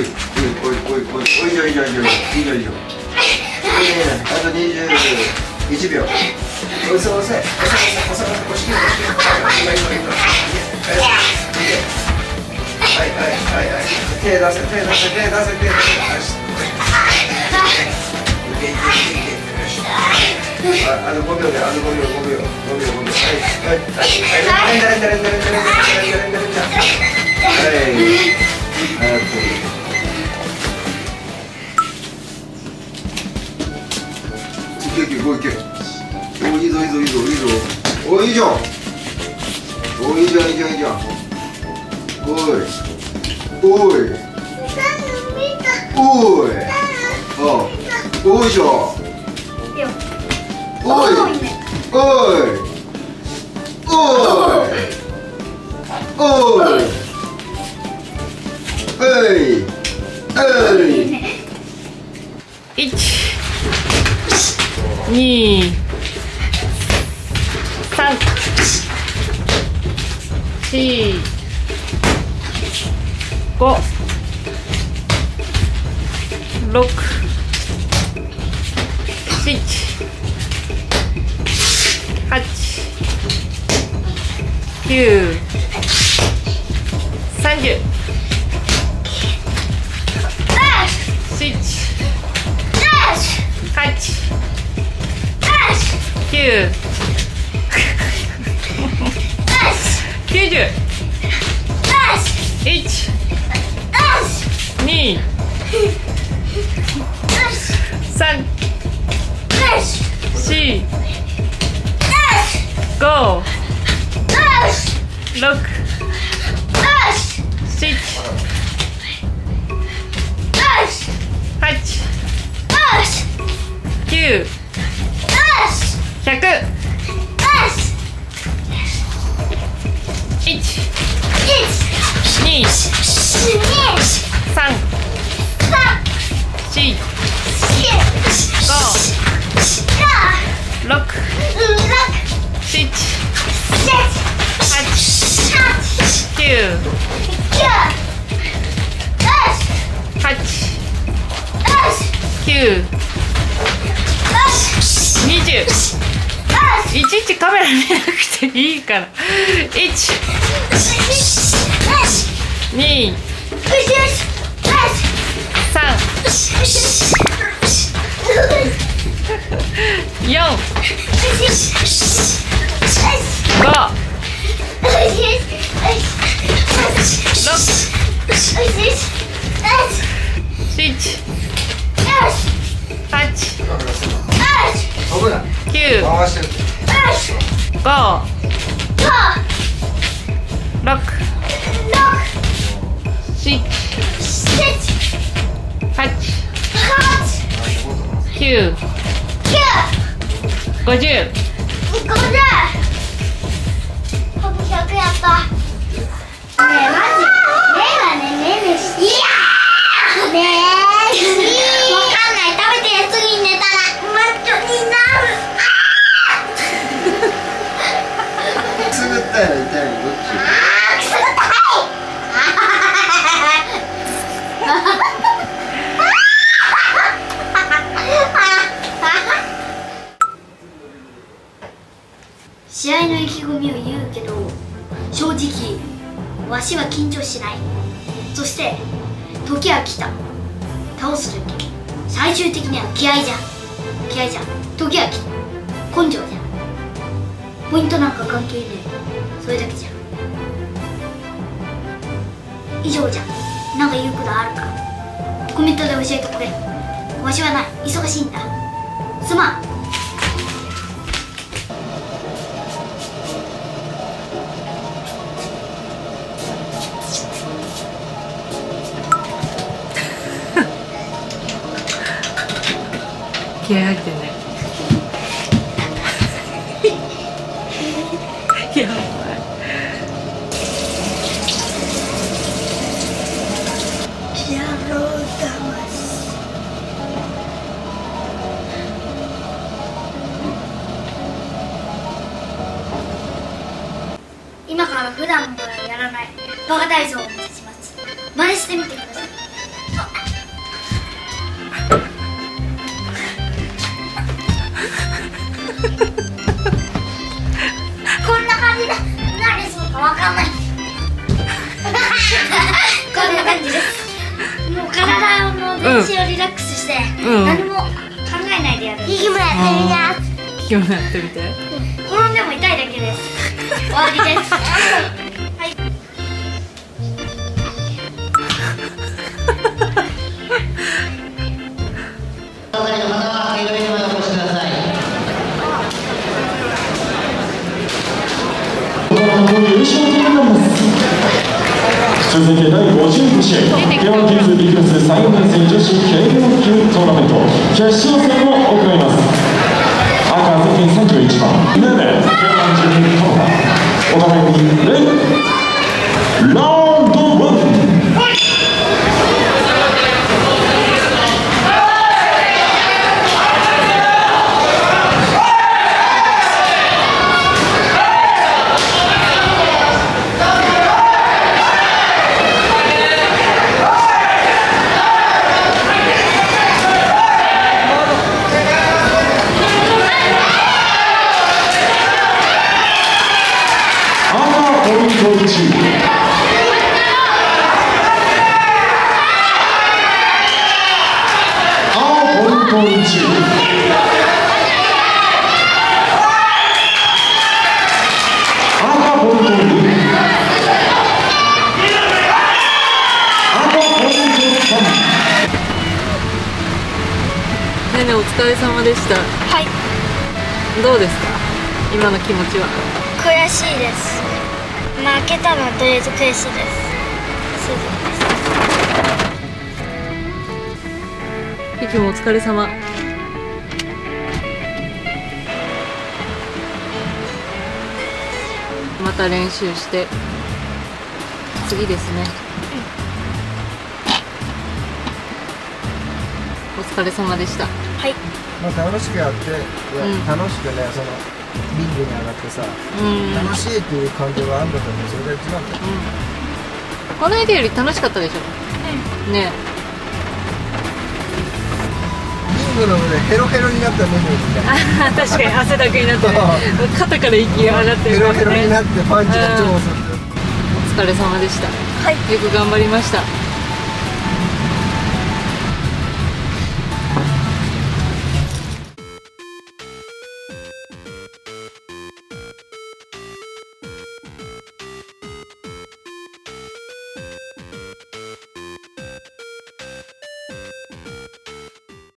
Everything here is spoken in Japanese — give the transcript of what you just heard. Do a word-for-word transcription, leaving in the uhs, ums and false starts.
いおいおいおいおい以上以上以上以上以上以上。あとにじゅういちびょう。押せ押せ押せ押せ押せ押して押して。はいはいはいはい。手出せ手出せ手出せ手出せ。いけいけいけいけ。ああのごびょうであのごびょうごびょうごびょうごびょう。はいはいはい。連打連打連打連打連打連打連打連打。はい。あと。いけいけ、ごいけ。おいいぞいいぞいいぞいいぞ。おいいじゃん。おいいじゃんいいじゃんいいじゃん。おい。おい。おい。あ。おいじゃん。おい。おい。おい。おい。おい。おい。 いち。に、さん、し、ご、ろく、しち、はち、きゅう、さんじゅう、しち、はち、きゅう、きゅうじゅう、いち、に、さん、し、ご、ろく、しち、はち、きゅう、ひゃく、いち、に、さん、し、ご、ろく、しち、はち、きゅう、はち、きゅう、にじゅう。いちいちカメラ見なくていいから。いち、に、さん、よん、ご、ろく、しち、はち、きゅう、ご、ろく、しち、はち、きゅう、ごじゅう。 ひゃくやった。ねえマジ。ねえはねねえねし。いやー。ねえ。わかんない。食べて次に寝たらマッチョになる。 くすぐったいの痛いのどっち？ ああくすぐったい。試合の意気込みを言うけど、正直わしは緊張しない。そして時は来た。倒す時最終的には気合じゃん。気合じゃん。時は来た。根性じゃん。ポイントなんか関係ねえ。それだけじゃん。以上じゃん。なんか言うことあるか。コメントで教えてくれ。わしはない。忙しいんだ。すまん。 気合入ってね。やばい。 野郎だまし。今から普段のやらないバカ体操をお見せします。真似してみてください。 全身をリラックスして、 うん何も考えないでやる。息もやってみな。 息もやってみて。 転んでも痛いだけです。終わりです。はい。 お係の方はエレベーターまでお越しください。 優勝になります。続いてだいごじゅうご試合、ケーワンキッズビッグクラスさんねん生女子軽量級トーナメント決勝戦を行います。赤ゼキさんじゅういちばん、ネベケーワンじゅうにトーナメント、お互いにレイラウンドワン。 ねねお疲れ様でした。 はい。 どうですか今の気持ちは。 悔しいです。負けたのはとりあえず悔しいです。 ゆきもお疲れ様。また練習して次ですね。お疲れ様でした。 はい。 まあ楽しくやって、いやうん楽しくね、そのリングに上がってさ、 うん楽しいっていう感情があるんだと思う。それが一番だよ。 この間より楽しかったでしょ。ねリングの上でヘロヘロになったメニューみたいな。 え確かに汗だくになって肩から息が上がってヘるからね。 ロヘロになってパンチが超遅くて。 お疲れ様でした。 はい。 よく頑張りました。